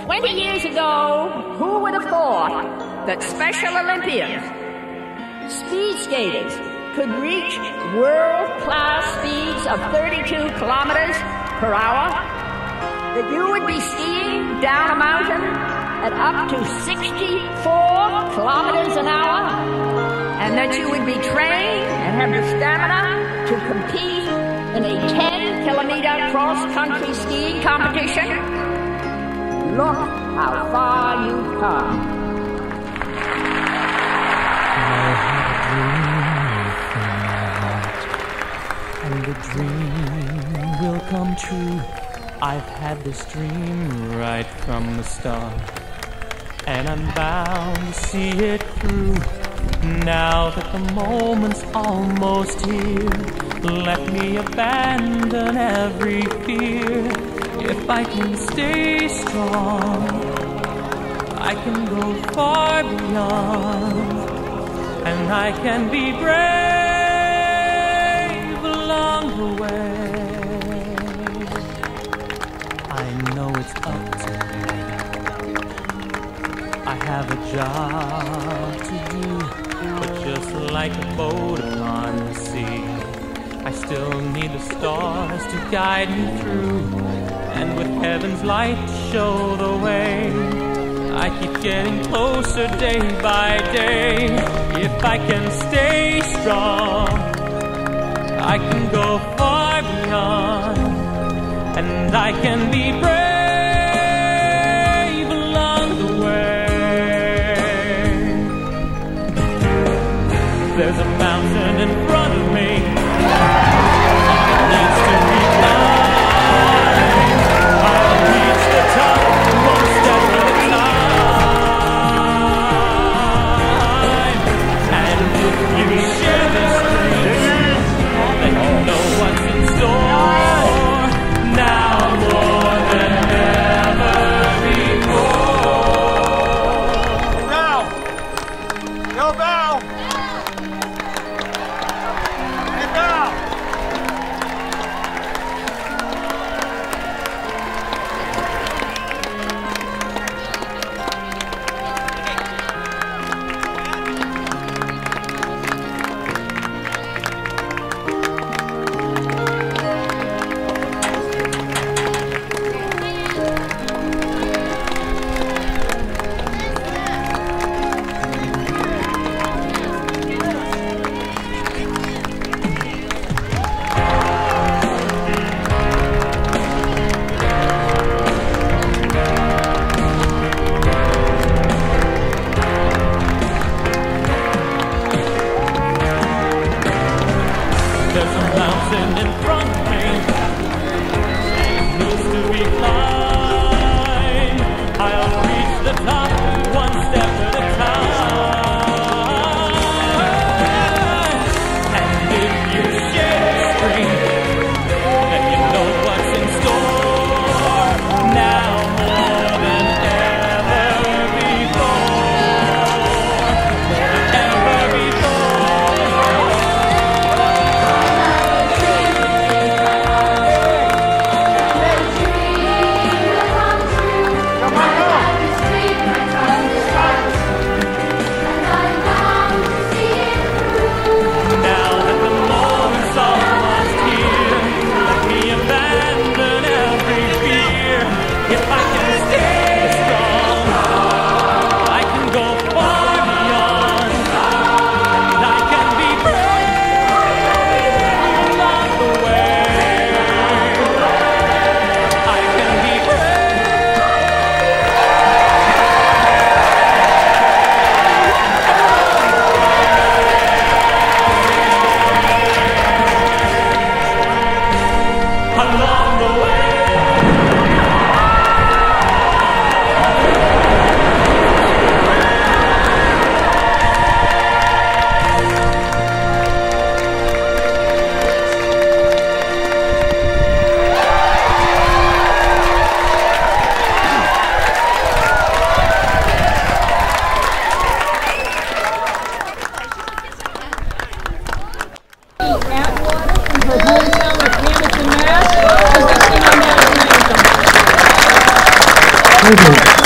20 years ago, who would have thought that Special Olympians, speed skaters, could reach world-class speeds of 32 kilometers per hour? That you would be skiing down a mountain at up to 64 kilometers an hour? And that you would be trained and have the stamina to compete in a 10-kilometer cross-country skiing competition? Look how far you've come. And the dream will come true. I've had this dream right from the start, and I'm bound to see it through. Now that the moment's almost here, let me abandon every fear. If I can stay strong, I can go far beyond, and I can be brave along the way. I know it's up to me. I have a job to do, but just like a boat upon the sea, I still need the stars to guide me through, and with heaven's light to show the way, I keep getting closer day by day. If I can stay strong, I can go far beyond, and I can be brave along the way. There's a mountain in front of me, it needs to be climbed. I'll reach the top one step at a time. And if you share this dream, then you know what's in store. Now more than ever before. Now, go bow. And bow. There's a mountain in front of me, it needs to be climbed. I'll reach the top one step at a time. And if you share this dream, then you know what's in store. Now more than ever before. Ever before. Along the way. Atwater from her hometown of Hamilton, Mass. Presenting our national anthem.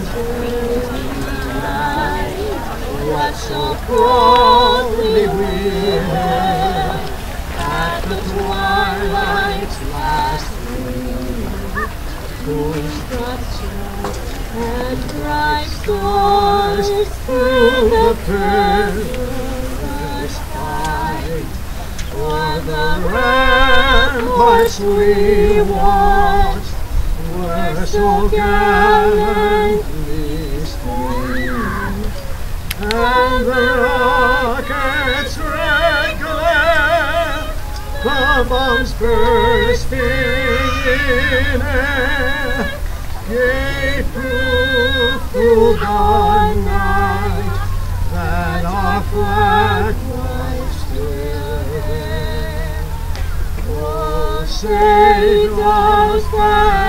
What so proudly we hailed at the twilight's last gleam, whose structure and bright stars through the perilous fight, o'er the ramparts we watched, were so gallantly streamed, and the rocket's red glare, the bombs bursting in air, gave proof through the night that our flag was still there. Oh, say does that